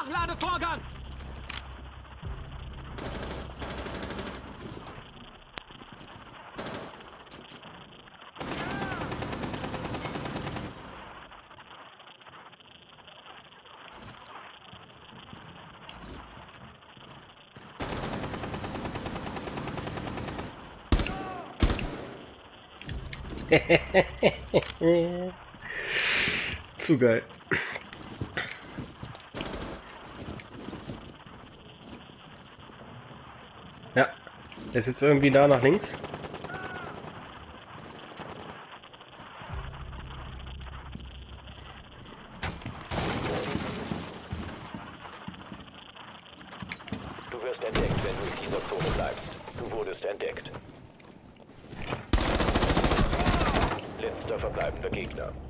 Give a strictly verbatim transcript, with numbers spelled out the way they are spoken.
Nachladevorgang! Zu geil. Ja, der ist jetzt irgendwie da nach links. Du wirst entdeckt, wenn du in dieser Zone bleibst. Du wurdest entdeckt. Letzter verbleibender Gegner.